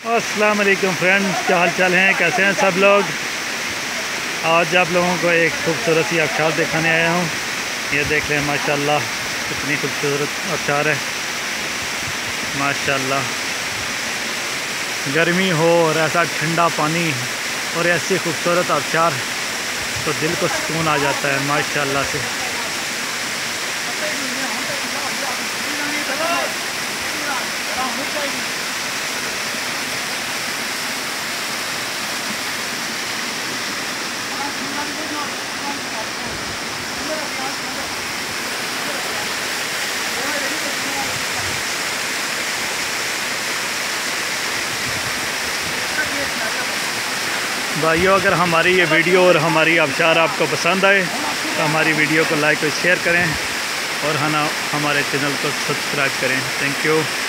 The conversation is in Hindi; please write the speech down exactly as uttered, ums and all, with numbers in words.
अस्सलाम वालेकुम फ्रेंड्स, क्या हाल चाल हैं, कैसे हैं सब लोग। आज आप लोगों को एक खूबसूरत सी आबशार दिखाने आया हूँ। ये देख लें माशाल्लाह, कितनी खूबसूरत आबशार है माशाल्लाह। गर्मी हो और ऐसा ठंडा पानी और ऐसी खूबसूरत आबशार तो दिल को सुकून आ जाता है माशाल्लाह से। भाइयों, अगर हमारी ये वीडियो और हमारी आबशार आपको पसंद आए तो हमारी वीडियो को लाइक और शेयर करें और है ना हमारे चैनल को सब्सक्राइब करें। Thank you.